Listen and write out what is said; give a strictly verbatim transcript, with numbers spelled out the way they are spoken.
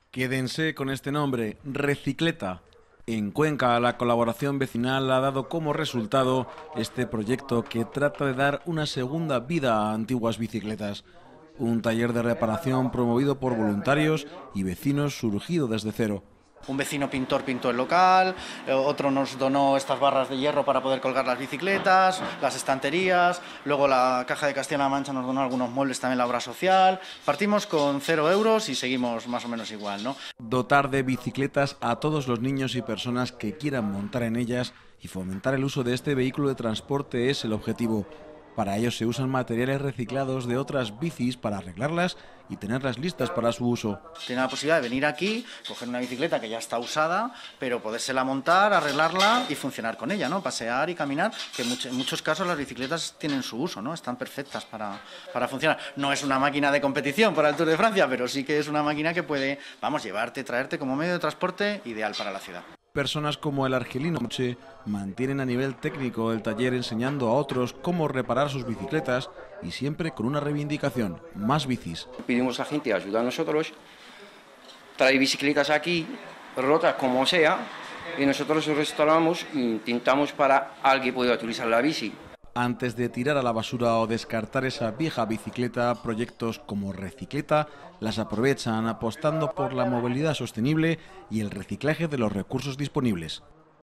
Quédense con este nombre, Recicleta. En Cuenca, la colaboración vecinal ha dado como resultado este proyecto que trata de dar una segunda vida a antiguas bicicletas. Un taller de reparación promovido por voluntarios y vecinos surgido desde cero. Un vecino pintor pintó el local, otro nos donó estas barras de hierro para poder colgar las bicicletas, las estanterías, luego la Caja de Castilla-La Mancha nos donó algunos muebles, también la obra social. Partimos con cero euros y seguimos más o menos igual, ¿no? Dotar de bicicletas a todos los niños y personas que quieran montar en ellas y fomentar el uso de este vehículo de transporte es el objetivo. Para ello se usan materiales reciclados de otras bicis para arreglarlas y tenerlas listas para su uso. Tiene la posibilidad de venir aquí, coger una bicicleta que ya está usada, pero podérsela montar, arreglarla y funcionar con ella, ¿no? Pasear y caminar, que en muchos casos las bicicletas tienen su uso, ¿no? Están perfectas para, para funcionar. No es una máquina de competición para el Tour de Francia, pero sí que es una máquina que puede, vamos, llevarte, traerte como medio de transporte ideal para la ciudad. Personas como el argelino Moche mantienen a nivel técnico el taller enseñando a otros cómo reparar sus bicicletas y siempre con una reivindicación, más bicis. Pedimos a la gente ayuda a nosotros, trae bicicletas aquí, rotas como sea, y nosotros los restauramos e intentamos para alguien pueda utilizar la bici. Antes de tirar a la basura o descartar esa vieja bicicleta, proyectos como Recicleta las aprovechan apostando por la movilidad sostenible y el reciclaje de los recursos disponibles.